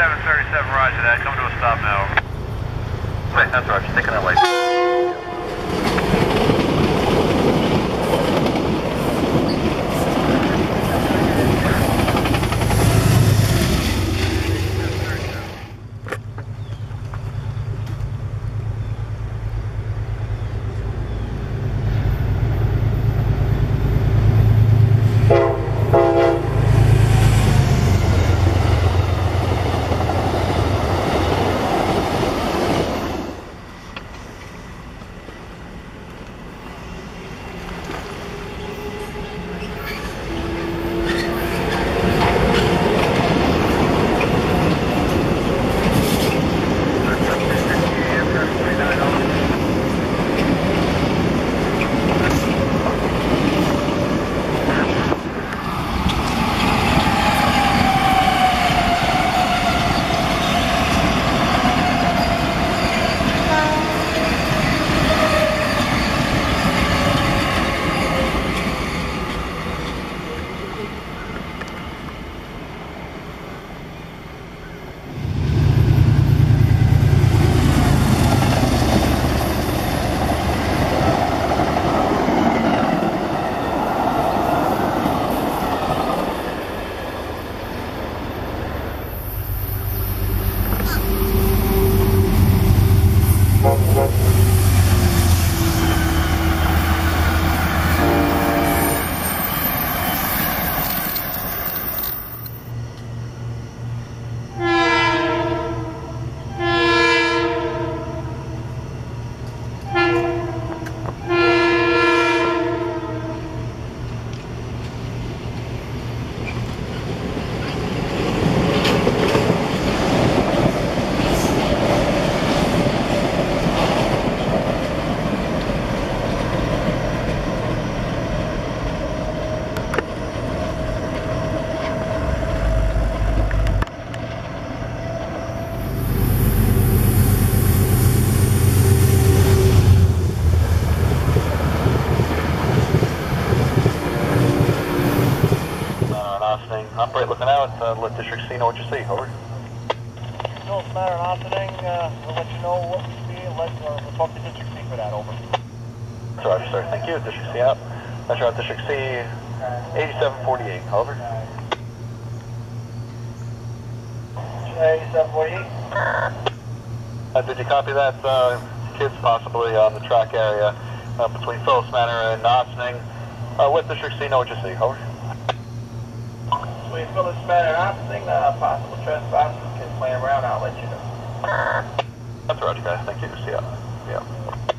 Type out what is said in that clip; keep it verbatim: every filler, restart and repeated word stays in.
eighty-seven thirty-seven, roger that. Come to a stop now. Wait, that's right. Just taking that way. Operate looking out, uh, let District C know what you see, over. No, it's a matter of opening, uh, we'll let you know what we see and let, uh, we'll talk to District C for that, over. Roger, sir, thank you. District C out. Measure out District C, eighty-seven forty-eight, over. eighty-seven forty-eight. Uh, did you copy that? Uh, kids possibly on the track area uh, between Phillips Manor and Ossining. Uh, let District C know what you see, over. Between Phillips Manor and Ossining, uh, possible trespassers, kids playing around, I'll let you know. That's roger, guys. Thank you. See ya. Yeah.